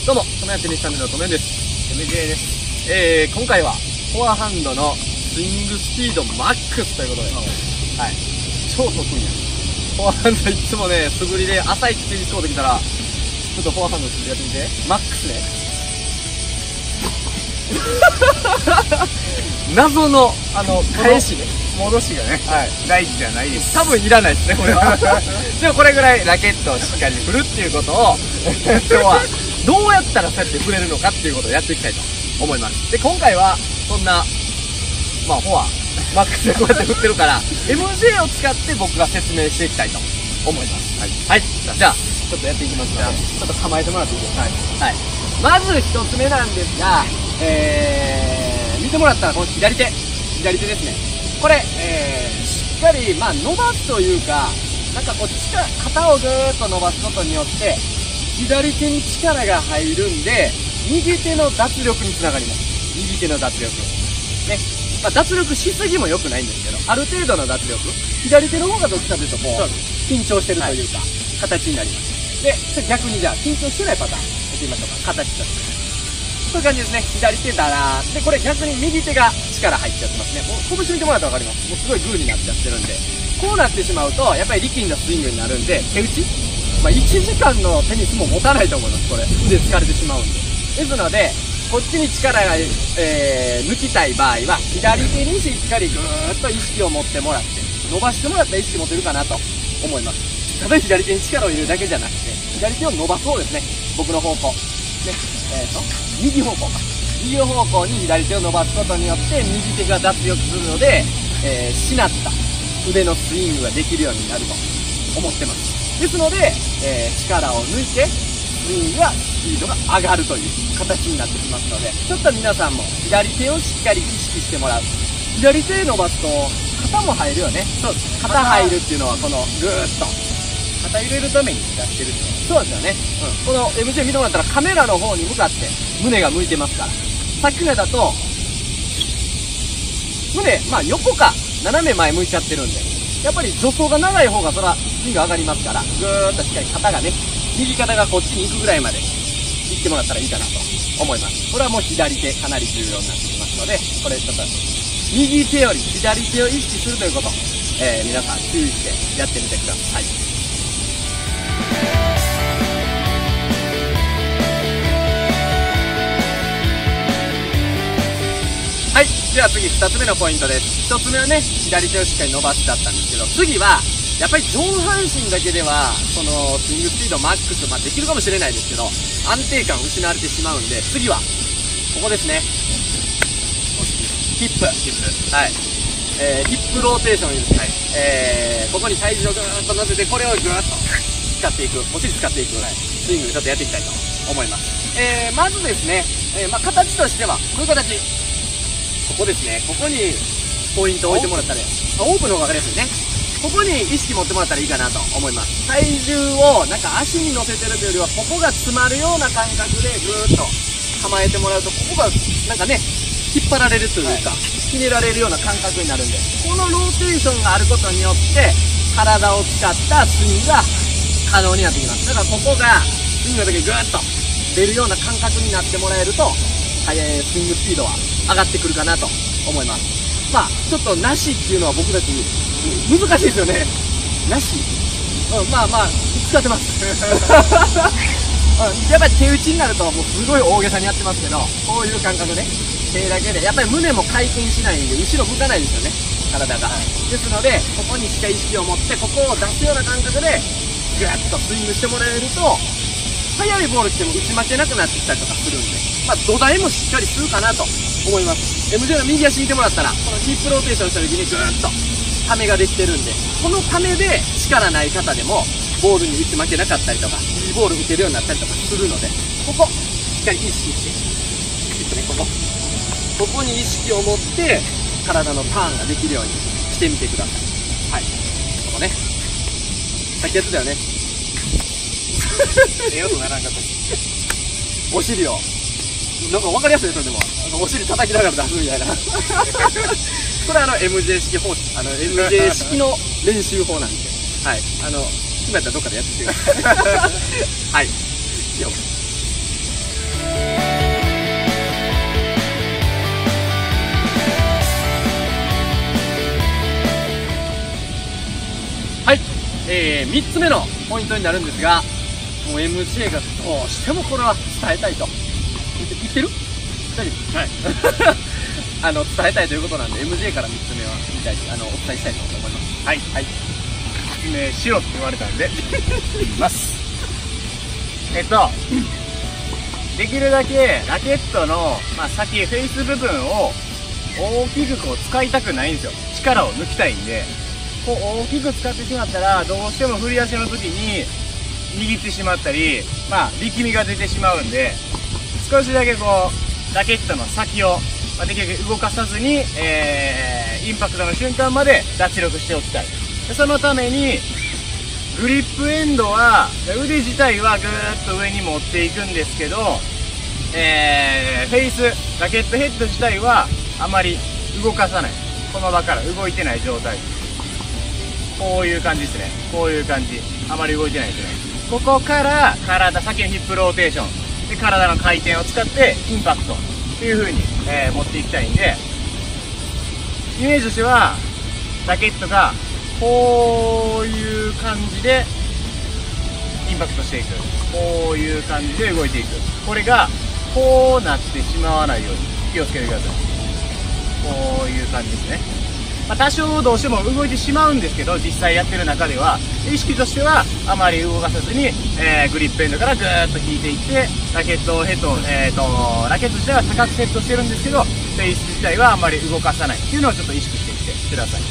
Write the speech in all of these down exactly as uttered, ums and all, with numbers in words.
どうも、ともやテニスチャンネルのともやです。 エムジェー です。 えー、今回は、フォアハンドのスイングスピードマックスということで、はい。超得意や。フォアハンドいつもね、素振りで浅いって言うてきたら、ちょっとフォアハンド素振りやってみて。マックスね。謎の、あの、返しね。 戻しがね、はい、大事じゃないです。 多分いらないですね、これは。でもこれぐらいラケットをしっかり振るっていうことを、今日はどうやったらそうやって振れるのかっていうことをやっていきたいと思います。で、今回は、そんな、まあ、フォア、マックスでこうやって振ってるから、エムジェー を使って僕が説明していきたいと思います。はい。はい。じゃあ、ちょっとやっていきますので、ちょっと構えてもらっていいですか。はい。はい。まず一つ目なんですが、えー、見てもらったらこの左手、左手ですね。これ、えー、しっかり、まあ、伸ばすというか、なんかこう、力、肩をぐーっと伸ばすことによって、左手に力が入るんで、右手の脱力につながります。右手の脱力。ね。まあ、脱力しすぎも良くないんですけど、ある程度の脱力。左手の方がどっちかというと、こう、緊張してるというか、はい、形になります。で、逆にじゃあ、緊張してないパターン、やってみましょうか。形として。こういう感じですね。左手だなー。で、これ逆に右手が力入っちゃってますね。もう拳見てもらったらわかります。もうすごいグーになっちゃってるんで。こうなってしまうと、やっぱり力んだスイングになるんで、手打ちまあいちじかんのテニスも持たないと思います、これ。腕疲れてしまうんで。ですので、こっちに力が、えー、抜きたい場合は、左手にしっかりぐーっと意識を持ってもらって、伸ばしてもらったら意識持てるかなと思います。ただ左手に力を入れるだけじゃなくて、左手を伸ばそうですね。僕の方向。ね。えーと、右方向か。右方向に左手を伸ばすことによって、右手が脱力するので、えー、しなった腕のスイングができるようになると思ってます。ですので、えー、力を抜いて、スイングが、スピードが上がるという形になってきますので、ちょっと皆さんも左手をしっかり意識してもらう。左手伸ばすと、肩も入るよね。そうですね。肩入るっていうのは、この、ぐーっと。 肩入れるために出してるってそうですよね。うん。この エムジェー 見てもらったらカメラの方に向かって胸が向いてますから。さっきのだと、胸、まあ横か斜め前向いちゃってるんで、やっぱり助走が長い方がそらスイング上がりますから、ぐーっとしっかり肩がね、右肩がこっちに行くぐらいまで行ってもらったらいいかなと思います。これはもう左手かなり重要になってきますので、これちょっと、右手より左手を意識するということ、えー、皆さん注意してやってみてください。はい。では次、二つ目のポイントです。一つ目はね、左手をしっかり伸ばしだったんですけど、次は、やっぱり上半身だけでは、その、スイングスピードマックス、まあできるかもしれないですけど、安定感を失われてしまうんで、次は、ここですね。ヒップ。ヒップ。はい。えー、ヒップローテーションですね。はい、えー、ここに体重をぐーっと乗せて、これをぐーっと使っていく、お尻使っていく、はい、スイングちょっとやっていきたいと思います。えー、まずですね、えー、まあ形としては、こういう形。ここですね。ここにポイントを置いてもらったら、オープンの方がわかりやすいね。ここに意識持ってもらったらいいかなと思います。体重をなんか足に乗せてるというよりは、ここが詰まるような感覚でぐーっと構えてもらうと、ここがなんかね、引っ張られるというか、はい、ひねられるような感覚になるんで、このローテーションがあることによって、体を使ったスイングが可能になってきます。だからここがスイングの時にぐーっと出るような感覚になってもらえると、速いスイングスピードは上がってくるかなと思います。まあ、ちょっとなしっていうのは僕たち難しいですよね。なし、うん、まあまあ、使ってます。やっぱり手打ちになるともうすごい大げさにやってますけど、こういう感覚ね、手だけで、やっぱり胸も回転しないんで、後ろ向かないですよね、体が。ですので、ここにしっかり意識を持って、ここを出すような感覚で、ぐーっとスイングしてもらえると、速いボール来ても打ち負けなくなってきたりとかするんで、まあ土台もしっかりするかなと思います。エムジェー の右足見てもらったら、このヒップローテーションした時にぐーっとためができてるんで、このためで力ない方でもボールに打ち負けなかったりとか、いいボール打てるようになったりとかするので、ここしっかり意識して、ヒップね、ここここに意識を持って体のターンができるようにしてみてください。はい、ここね、さっきやってたよね。 ええ音ならんかった。 お尻をなんか分かりやすいですよ。でもお尻叩きながら出すみたいな。これはあの エムジェー 式方式、あの エムジェー 式の練習法なんで、はい、あの暇やったらどっかでやってみてください。はい、よはい、えー、みっつめのポイントになるんですが、もう エムジェー がどうしてもこれは伝えたいと。言ってる？大丈夫？はい。あの、伝えたいということなんで、エムジェー からみっつめは言いたい、あの、お伝えしたいと思います。 はい。はい。説明しろって言われたんで、言います。えっと、できるだけラケットの、まあ、先、フェイス部分を大きくこう使いたくないんですよ。力を抜きたいんで、こう大きく使ってしまったら、どうしても振り出しの時に握ってしまったり、まあ、力みが出てしまうんで、少しだけこう、ラケットの先を、まあ、できるだけ動かさずに、えー、インパクトの瞬間まで脱力しておきたい。でそのために、グリップエンドは、腕自体はぐーっと上に持っていくんですけど、えー、フェイス、ラケットヘッド自体はあまり動かさない。この場から動いてない状態。こういう感じですね。こういう感じ。あまり動いてないですね。ここから体、先のヒップローテーション。で、体の回転を使ってインパクトっていう風に、えー、持っていきたいんで、イメージとしては、ラケットがこういう感じでインパクトしていく。こういう感じで動いていく。これがこうなってしまわないように気をつけてください。こういう感じですね。まあ、多少どうしても動いてしまうんですけど、実際やってる中では、意識としてはあまり動かさずに、えー、グリップエンドからぐーっと引いていって、ラケットヘッド、えーと、ラケット自体は高くセットしてるんですけど、フェイス自体はあまり動かさないっていうのをちょっと意識してみてください。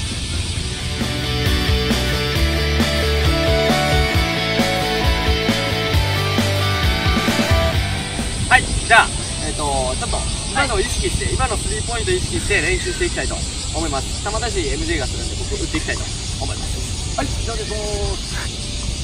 はい、じゃあ、えっと、ちょっと、今のを意識して、はい、今のスリーポイントを意識して練習していきたいと思います。球出し エムジェー がするんで、僕打っていきたいと思います。はい、以上でごーす。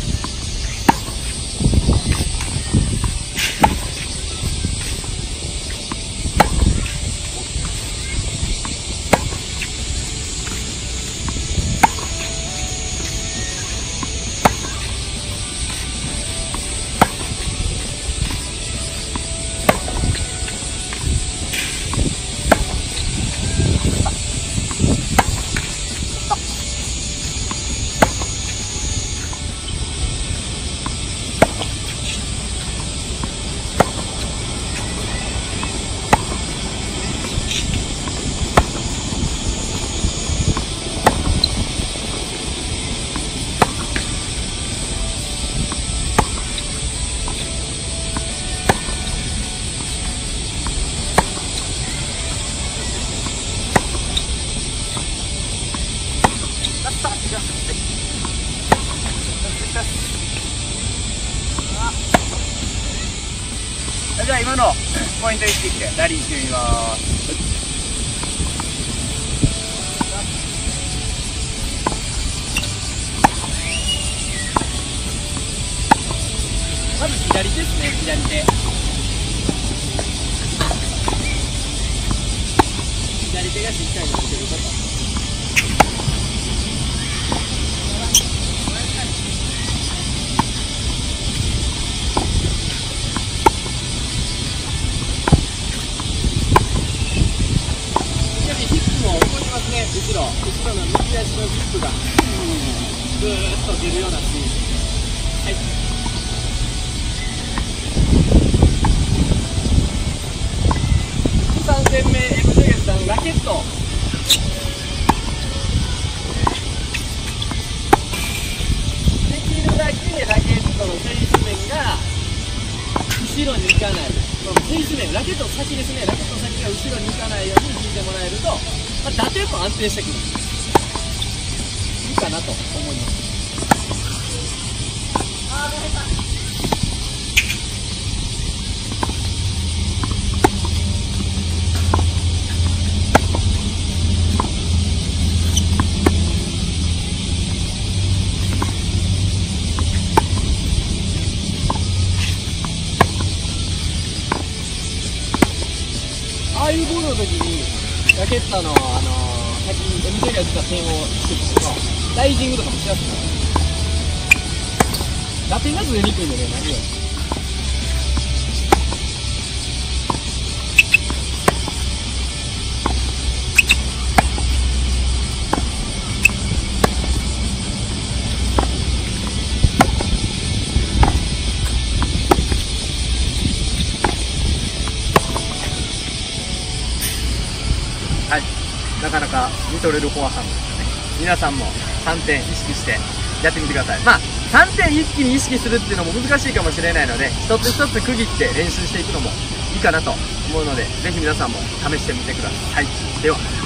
じゃあ今のポイント意識してラリーしてみます。まず左手ですね、左手。左手がしっかりと出てること。後ろ、後ろの右足のヒップがぐーっと出るようなスイング。はい。さん戦目 エムジェー さんラケット。できるだけラケットのフェイス面が後ろに行かない。フェイス面、ラケットの先ですね。ラケットの先が後ろに行かないように引いてもらえると、まあ、打点も安定してくる。いいかなと思います。あー、ごめんなさい。ああいうボールの時にラケットの、あのー、先に エムジェー が打った点を意識するとライジングとかもしやすくなる。打点がずれにくいので何より。 なかなか見とれるフォアハンドですよね。皆さんもさんてん意識してやってみてください。まあさんてん一気に意識するっていうのも難しいかもしれないので、一つ一つ区切って練習していくのもいいかなと思うので、ぜひ皆さんも試してみてください。では。